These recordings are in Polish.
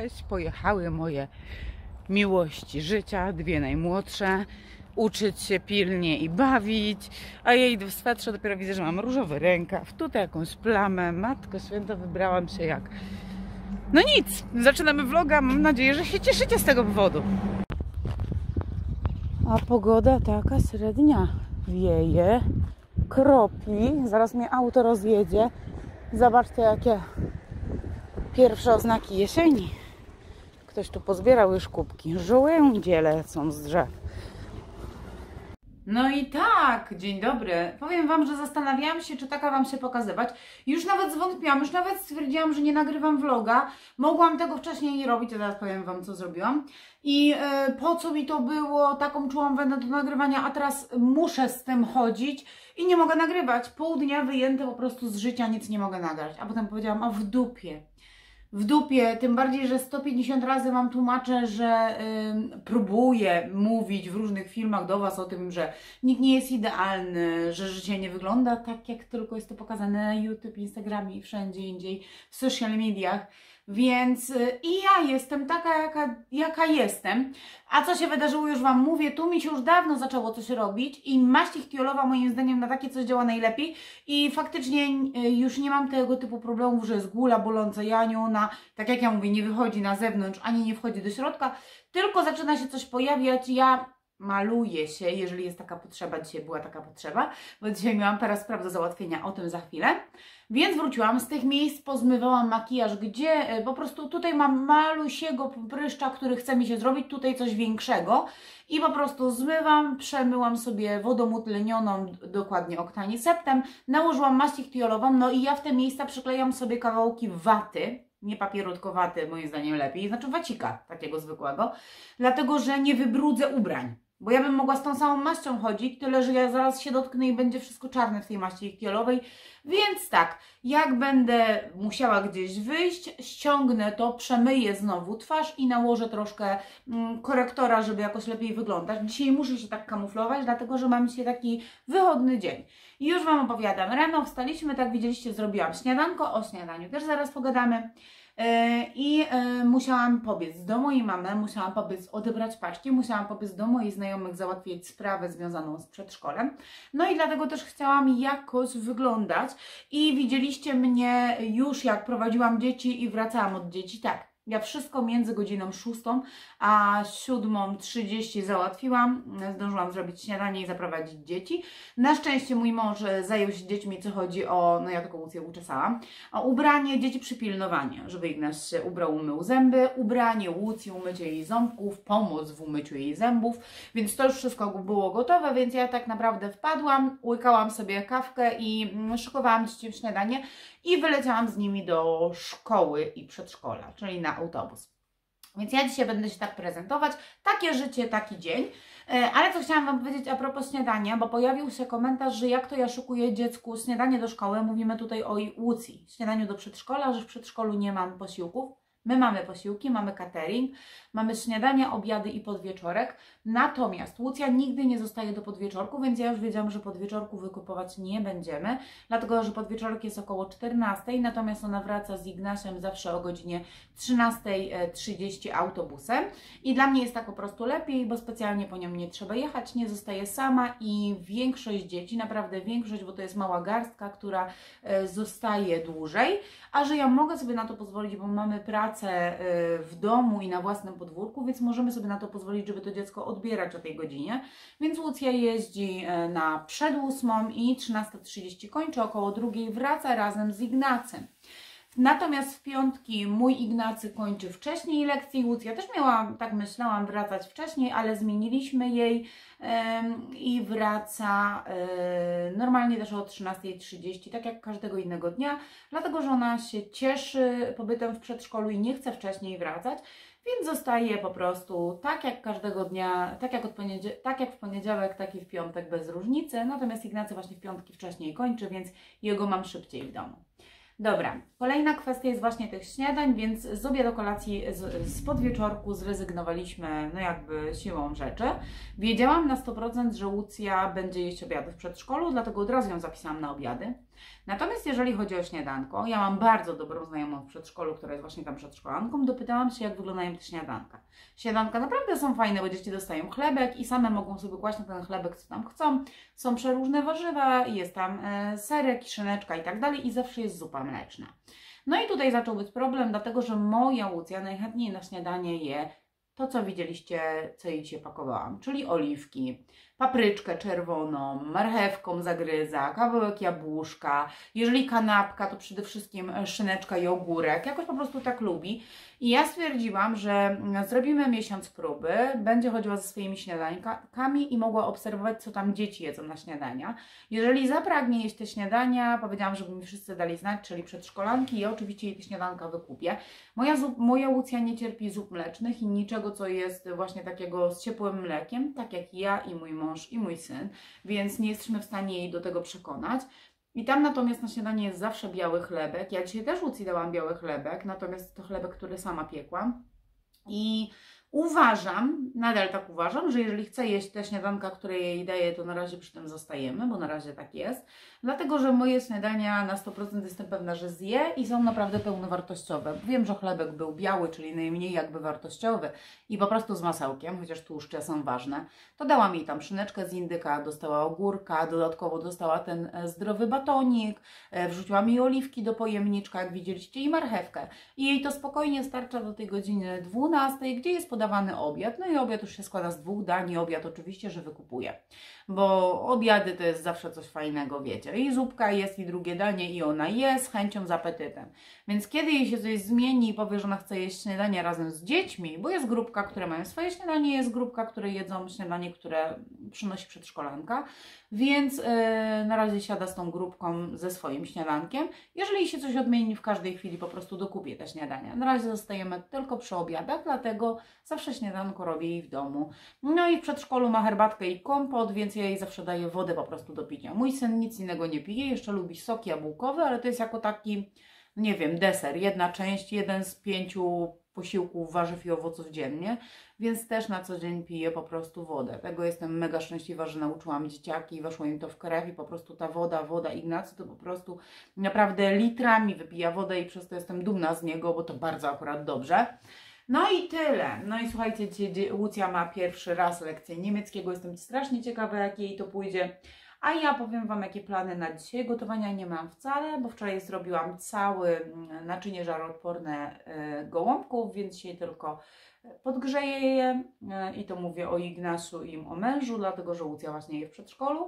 Cześć, pojechały moje miłości życia, dwie najmłodsze, uczyć się pilnie i bawić, a ja idę w swetrze, dopiero widzę, że mam różowy rękaw, tutaj jakąś plamę, Matko Święta, wybrałam się jak... No nic, zaczynamy vloga, mam nadzieję, że się cieszycie z tego powodu. A pogoda taka średnia, wieje, kropi, zaraz mnie auto rozjedzie, zobaczcie jakie pierwsze oznaki jesieni. Ktoś tu pozbierał już kubki. Żołędzie lecą z drzew. No i tak, dzień dobry. Powiem wam, że zastanawiałam się, czy taka wam się pokazywać. Już nawet zwątpiłam, już nawet stwierdziłam, że nie nagrywam vloga. Mogłam tego wcześniej nie robić, a teraz powiem wam, co zrobiłam. I po co mi to było, taką czułam wędę do nagrywania, a teraz muszę z tym chodzić i nie mogę nagrywać. Pół dnia wyjęte po prostu z życia, nic nie mogę nagrać. A potem powiedziałam, a w dupie. W dupie, tym bardziej, że 150 razy wam tłumaczę, że próbuję mówić w różnych filmach do was o tym, że nikt nie jest idealny, że życie nie wygląda tak, jak tylko jest to pokazane na YouTube, Instagramie i wszędzie indziej w social mediach. Więc i ja jestem taka, jaka jestem. A co się wydarzyło, już wam mówię, tu mi się już dawno zaczęło coś robić i maść ichtiolowa moim zdaniem na takie coś działa najlepiej i faktycznie już nie mam tego typu problemów, że jest gula boląca janiona, tak jak ja mówię, nie wychodzi na zewnątrz, ani nie wchodzi do środka, tylko zaczyna się coś pojawiać. Ja maluję się, jeżeli jest taka potrzeba, dzisiaj była taka potrzeba, bo dzisiaj miałam parę spraw do załatwienia, o tym za chwilę. Więc wróciłam, z tych miejsc pozmywałam makijaż, gdzie po prostu tutaj mam malusiego pryszcza, który chce mi się zrobić, tutaj coś większego i po prostu zmywam, przemyłam sobie wodą utlenioną, dokładnie oktaniseptem, nałożyłam maść ichtiolową, no i ja w te miejsca przyklejam sobie kawałki waty, nie papieru, tylko waty, moim zdaniem lepiej, znaczy wacika takiego zwykłego, dlatego że nie wybrudzę ubrań. Bo ja bym mogła z tą samą maścią chodzić, tyle że ja zaraz się dotknę i będzie wszystko czarne w tej maści ichtiolowej. Więc tak, jak będę musiała gdzieś wyjść, ściągnę to, przemyję znowu twarz i nałożę troszkę korektora, żeby jakoś lepiej wyglądać. Dzisiaj muszę się tak kamuflować, dlatego że mam dzisiaj taki wychodny dzień. I już wam opowiadam. Rano wstaliśmy, tak widzieliście, zrobiłam śniadanko, o śniadaniu też zaraz pogadamy. Musiałam pobiec do mojej mamy, musiałam pobiec odebrać paczki, musiałam pobiec do moich znajomych, załatwić sprawę związaną z przedszkolem. No i dlatego też chciałam jakoś wyglądać i widzieliście mnie już jak prowadziłam dzieci i wracałam od dzieci, tak. Ja wszystko między godziną 6 a 7:30 załatwiłam. Zdążyłam zrobić śniadanie i zaprowadzić dzieci. Na szczęście mój mąż zajął się dziećmi, co chodzi o, no ja taką Łucję uczesałam, o ubranie dzieci, przypilnowanie, żeby Ignaś się ubrał, umył zęby, ubranie Łucji, umycie jej ząbków, pomoc w umyciu jej zębów, więc to już wszystko było gotowe, więc ja tak naprawdę wpadłam, łykałam sobie kawkę i szykowałam dzieci w śniadanie i wyleciałam z nimi do szkoły i przedszkola, czyli na autobus. Więc ja dzisiaj będę się tak prezentować. Takie życie, taki dzień. Ale co chciałam wam powiedzieć a propos śniadania, bo pojawił się komentarz, że jak to ja szykuję dziecku śniadanie do szkoły. Mówimy tutaj o Łucji, śniadaniu do przedszkola, że w przedszkolu nie mam posiłków. My mamy posiłki, mamy catering, mamy śniadania, obiady i podwieczorek, natomiast Łucja nigdy nie zostaje do podwieczorku, więc ja już wiedziałam, że podwieczorku wykupować nie będziemy, dlatego że podwieczorek jest około 14, natomiast ona wraca z Ignasiem zawsze o godzinie 13:30 autobusem i dla mnie jest tak po prostu lepiej, bo specjalnie po nią nie trzeba jechać, nie zostaję sama i większość dzieci, naprawdę większość, bo to jest mała garstka, która zostaje dłużej, a że ja mogę sobie na to pozwolić, bo mamy pracę w domu i na własnym podwórku, więc możemy sobie na to pozwolić, żeby to dziecko odbierać o tej godzinie. Więc Łucja jeździ na przed 8 i 13:30 kończy, około 2 wraca razem z Ignacym. Natomiast w piątki mój Ignacy kończy wcześniej lekcje. Łucja też miała, tak myślałam, wracać wcześniej, ale zmieniliśmy jej i wraca normalnie też o 13:30, tak jak każdego innego dnia, dlatego że ona się cieszy pobytem w przedszkolu i nie chce wcześniej wracać, więc zostaje po prostu tak jak każdego dnia, tak jak w poniedziałek, tak i w piątek bez różnicy. Natomiast Ignacy właśnie w piątki wcześniej kończy, więc jego mam szybciej w domu. Dobra, kolejna kwestia jest właśnie tych śniadań, więc z obiadu kolacji, z podwieczorku zrezygnowaliśmy, no jakby siłą rzeczy. Wiedziałam na 100%, że Łucja będzie jeść obiady w przedszkolu, dlatego od razu ją zapisałam na obiady. Natomiast jeżeli chodzi o śniadanko, ja mam bardzo dobrą znajomą w przedszkolu, która jest właśnie tam przedszkolanką, dopytałam się, jak wyglądają te śniadanka. Śniadanka naprawdę są fajne, bo dzieci dostają chlebek i same mogą sobie kłaść na ten chlebek, co tam chcą. Są przeróżne warzywa, jest tam serek, szyneczka i tak dalej i zawsze jest zupa mleczna. No i tutaj zaczął być problem, dlatego że moja Łucja najchętniej na śniadanie je to, co widzieliście, co jej dzisiaj pakowałam, czyli oliwki, papryczkę czerwoną, marchewką zagryza, kawałek jabłuszka. Jeżeli kanapka, to przede wszystkim szyneczka i ogórek. Jakoś po prostu tak lubi. I ja stwierdziłam, że zrobimy miesiąc próby, będzie chodziła ze swoimi śniadankami i mogła obserwować, co tam dzieci jedzą na śniadania. Jeżeli zapragnie jeść te śniadania, powiedziałam, żeby mi wszyscy dali znać, czyli przedszkolanki, ja oczywiście jej te śniadanka wykupię. Moja Łucja nie cierpi zup mlecznych i niczego, co jest właśnie takiego z ciepłym mlekiem, tak jak ja i mój mąż i mój syn, więc nie jesteśmy w stanie jej do tego przekonać. I tam natomiast na śniadanie jest zawsze biały chlebek. Ja dzisiaj też Łucji dałam biały chlebek, natomiast to chlebek, który sama piekłam. I uważam, nadal tak uważam, że jeżeli chce jeść te śniadanka, które jej daję, to na razie przy tym zostajemy, bo na razie tak jest. Dlatego, że moje śniadania na 100% jestem pewna, że zje i są naprawdę pełnowartościowe. Wiem, że chlebek był biały, czyli najmniej jakby wartościowy i po prostu z masełkiem, chociaż tłuszcze są ważne. To dałam jej tam szyneczkę z indyka, dostała ogórka, dodatkowo dostała ten zdrowy batonik, wrzuciłam jej oliwki do pojemniczka, jak widzieliście, i marchewkę. I jej to spokojnie starcza do tej godziny 12, gdzie jest podawany obiad. No i obiad już się składa z 2 dań i obiad oczywiście, że wykupuję. Bo obiady to jest zawsze coś fajnego, wiecie. I zupka jest, i drugie danie, i ona je z chęcią, z apetytem. Więc kiedy jej się coś zmieni i powie, że ona chce jeść śniadanie razem z dziećmi, bo jest grupka, które mają swoje śniadanie, jest grupka, które jedzą śniadanie, które przynosi przedszkolanka, więc na razie siada z tą grupką ze swoim śniadankiem. Jeżeli się coś odmieni, w każdej chwili po prostu dokupię te śniadania. Na razie zostajemy tylko przy obiadach, dlatego zawsze śniadanko robię jej w domu. No i w przedszkolu ma herbatkę i kompot, więc ja jej zawsze daję wodę po prostu do picia. Mój syn nic innego nie pije, jeszcze lubi sok jabłkowy, ale to jest jako taki, nie wiem, deser. Jedna część, jeden z 5 posiłków warzyw i owoców dziennie, więc też na co dzień piję po prostu wodę. Tego jestem mega szczęśliwa, że nauczyłam dzieciaki i weszło im to w krew i po prostu ta woda Ignacy to po prostu naprawdę litrami wypija wodę i przez to jestem dumna z niego, bo to bardzo akurat dobrze. No i tyle. No i słuchajcie, dzisiaj Łucja ma pierwszy raz lekcję niemieckiego. Jestem strasznie ciekawa, jak jej to pójdzie. A ja powiem Wam, jakie plany na dzisiaj. Gotowania nie mam wcale, bo wczoraj zrobiłam całe naczynie żaroodporne gołąbków, więc dzisiaj tylko podgrzeję je. I to mówię o Ignasu i o mężu, dlatego że Łucja właśnie je w przedszkolu.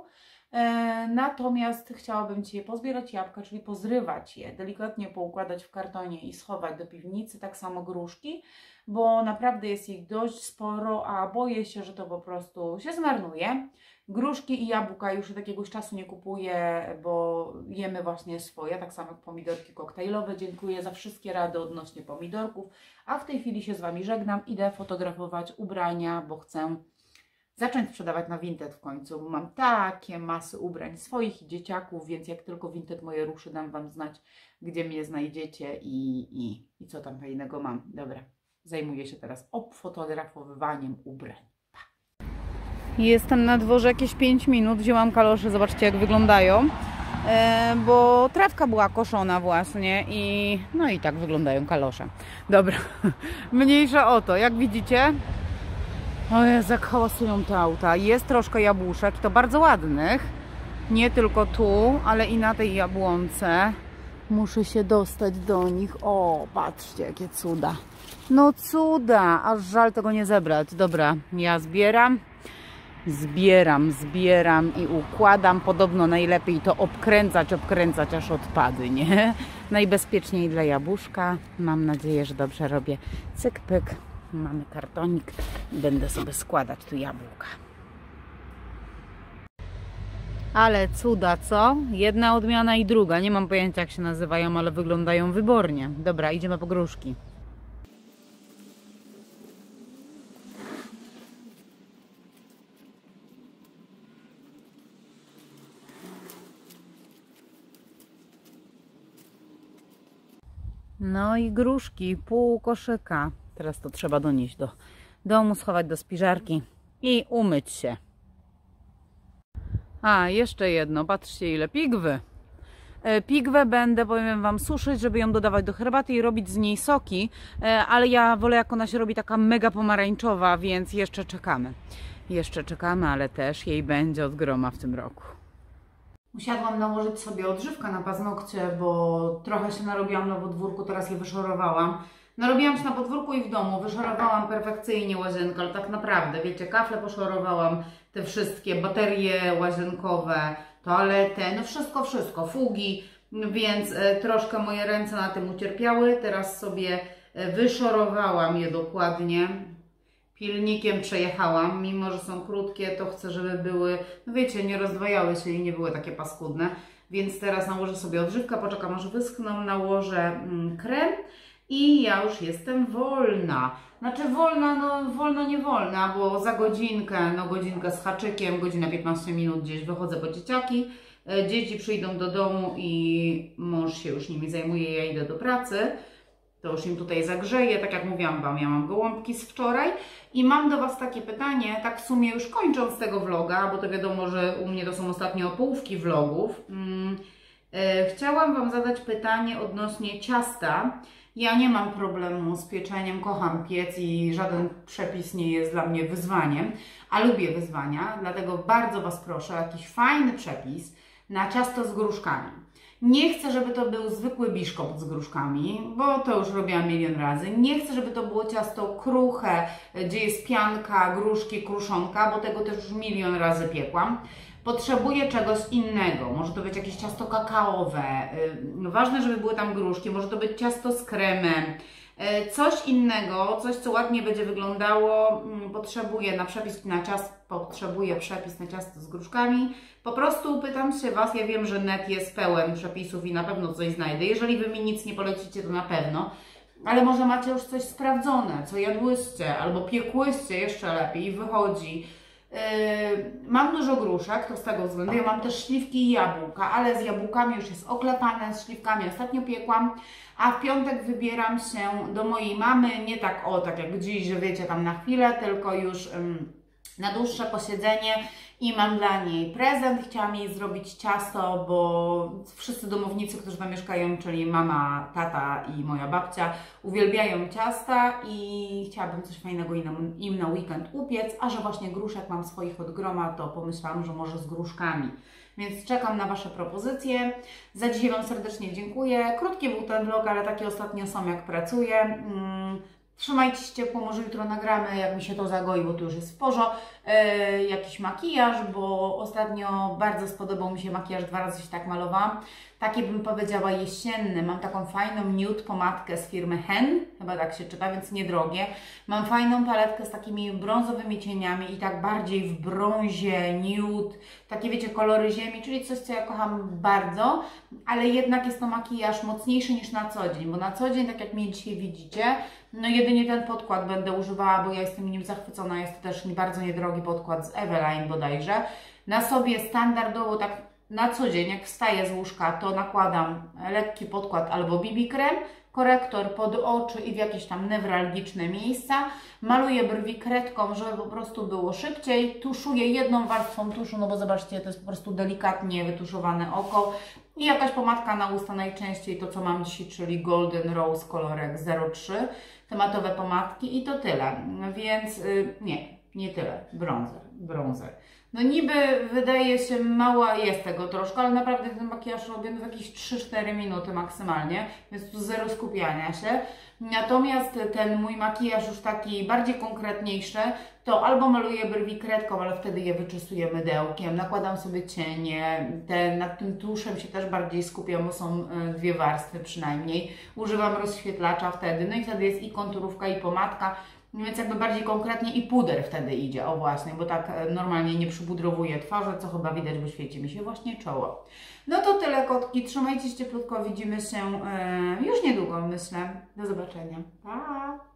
Natomiast chciałabym dzisiaj pozbierać jabłka, czyli pozrywać je, delikatnie poukładać w kartonie i schować do piwnicy, tak samo gruszki, bo naprawdę jest ich dość sporo, a boję się, że to po prostu się zmarnuje. Gruszki i jabłka już od jakiegoś czasu nie kupuję, bo jemy właśnie swoje, tak samo jak pomidorki koktajlowe. Dziękuję za wszystkie rady odnośnie pomidorków, a w tej chwili się z Wami żegnam. Idę fotografować ubrania, bo chcę zacząć sprzedawać na Vinted w końcu, bo mam takie masy ubrań swoich i dzieciaków, więc jak tylko Vinted moje ruszy, dam Wam znać, gdzie mnie znajdziecie i co tam fajnego mam. Dobra, zajmuję się teraz obfotografowywaniem ubrań. Jestem na dworze jakieś 5 minut, wzięłam kalosze, zobaczcie jak wyglądają, bo trawka była koszona właśnie i no i tak wyglądają kalosze. Dobra, mniejsza o to, jak widzicie, o Jezu, jak hałasują te auta. Jest troszkę jabłuszek, to bardzo ładnych, nie tylko tu, ale i na tej jabłonce. Muszę się dostać do nich. O, patrzcie jakie cuda. No cuda, aż żal tego nie zebrać. Dobra, ja zbieram i układam. Podobno najlepiej to obkręcać, aż odpady, nie? Najbezpieczniej dla jabłuszka. Mam nadzieję, że dobrze robię. Cyk, pyk. Mamy kartonik i będę sobie składać tu jabłka. Ale cuda, co? Jedna odmiana i druga. Nie mam pojęcia jak się nazywają, ale wyglądają wybornie. Dobra, idziemy po gruszki. No i gruszki, pół koszyka. Teraz to trzeba donieść do domu, schować do spiżarki i umyć się. A, jeszcze jedno, patrzcie ile pigwy. Pigwę będę, powiem Wam, suszyć, żeby ją dodawać do herbaty i robić z niej soki, ale ja wolę, jak ona się robi taka mega pomarańczowa, więc jeszcze czekamy. Jeszcze czekamy, ale też jej będzie od groma w tym roku. Usiadłam nałożyć sobie odżywkę na paznokcie, bo trochę się narobiłam na podwórku, teraz je wyszorowałam. Narobiłam się na podwórku i w domu, wyszorowałam perfekcyjnie łazienkę, ale tak naprawdę, wiecie, kafle poszorowałam, te wszystkie baterie łazienkowe, toaletę, no wszystko, fugi, więc troszkę moje ręce na tym ucierpiały. Teraz sobie wyszorowałam je dokładnie. Pilnikiem przejechałam, mimo że są krótkie, to chcę, żeby były, no wiecie, nie rozdwajały się i nie były takie paskudne. Więc teraz nałożę sobie odżywkę, poczekam aż wyschną, nałożę krem i ja już jestem wolna. Znaczy wolna, no wolno nie wolna, bo za godzinkę, no godzinkę z haczykiem, godzina 15 minut gdzieś wychodzę po dzieciaki. Dzieci przyjdą do domu i mąż się już nimi zajmuje, ja idę do pracy. To już im tutaj zagrzeję, tak jak mówiłam Wam, ja mam gołąbki z wczoraj i mam do Was takie pytanie, tak w sumie już kończąc tego vloga, bo to wiadomo, że u mnie to są ostatnio połówki vlogów. Chciałam Wam zadać pytanie odnośnie ciasta. Ja nie mam problemu z pieczeniem, kocham piec i żaden przepis nie jest dla mnie wyzwaniem, a lubię wyzwania, dlatego bardzo Was proszę o jakiś fajny przepis na ciasto z gruszkami. Nie chcę, żeby to był zwykły biszkopt z gruszkami, bo to już robiłam milion razy. Nie chcę, żeby to było ciasto kruche, gdzie jest pianka, gruszki, kruszonka, bo tego też już milion razy piekłam. Potrzebuję czegoś innego. Może to być jakieś ciasto kakaowe. Ważne, żeby były tam gruszki. Może to być ciasto z kremem. Coś innego, coś co ładnie będzie wyglądało. Potrzebuję przepis na ciasto z gruszkami. Po prostu pytam się Was, ja wiem, że net jest pełen przepisów i na pewno coś znajdę. Jeżeli Wy mi nic nie polecicie, to na pewno. Ale może macie już coś sprawdzone, co jadłyście albo piekłyście jeszcze lepiej i wychodzi. Mam dużo gruszek, to z tego względu. Ja mam też śliwki i jabłka, ale z jabłkami już jest oklepane, z śliwkami ostatnio piekłam, a w piątek wybieram się do mojej mamy, nie tak tak jak dziś, że wiecie, tam na chwilę, tylko już na dłuższe posiedzenie i mam dla niej prezent. Chciałam jej zrobić ciasto, bo wszyscy domownicy, którzy tam mieszkają, czyli mama, tata i moja babcia, uwielbiają ciasta i chciałabym coś fajnego im na weekend upiec, a że właśnie gruszek mam swoich od groma, to pomyślałam, że może z gruszkami. Więc czekam na Wasze propozycje. Za dzisiaj Wam serdecznie dziękuję. Krótki był ten vlog, ale takie ostatnio są, jak pracuję. Trzymajcie się ciepło, może jutro nagramy, jak mi się to zagoi, bo tu już jest sporo, jakiś makijaż, bo ostatnio bardzo spodobał mi się makijaż, 2 razy się tak malowałam. Taki bym powiedziała jesienny, mam taką fajną nude pomadkę z firmy Hen, chyba tak się czyta, więc niedrogie. Mam fajną paletkę z takimi brązowymi cieniami i tak bardziej w brązie, nude, takie wiecie, kolory ziemi, czyli coś, co ja kocham bardzo, ale jednak jest to makijaż mocniejszy niż na co dzień, bo na co dzień, tak jak mnie dzisiaj widzicie, no jedynie ten podkład będę używała, bo ja jestem nim zachwycona, jest to też bardzo niedrogi podkład z Eveline bodajże. Na sobie standardowo, tak na co dzień, jak wstaję z łóżka, to nakładam lekki podkład albo BB krem, korektor pod oczy i w jakieś tam newralgiczne miejsca. Maluję brwi kredką, żeby po prostu było szybciej. Tuszuję jedną warstwą tuszu, no bo zobaczcie, to jest po prostu delikatnie wytuszowane oko. I jakaś pomadka na usta, najczęściej to, co mam dzisiaj, czyli Golden Rose kolorek 03. Tematowe pomadki i to tyle. Więc nie tyle. Bronzer. No niby wydaje się mała jest tego troszkę, ale naprawdę ten makijaż robię w jakieś 3-4 minuty maksymalnie, więc tu zero skupiania się. Natomiast ten mój makijaż już taki bardziej konkretniejszy, to albo maluję brwi kredką, ale wtedy je wyczesuję mydełkiem, nakładam sobie cienie, nad tym tuszem się też bardziej skupiam, bo są 2 warstwy przynajmniej. Używam rozświetlacza wtedy, no i wtedy jest i konturówka, i pomadka. Więc jakby bardziej konkretnie i puder wtedy idzie, o właśnie, bo tak normalnie nie przypudrowuję twarzy, co chyba widać, bo świeci mi się właśnie czoło. No to tyle, kotki, trzymajcie się cieplutko, widzimy się już niedługo, myślę. Do zobaczenia. Pa!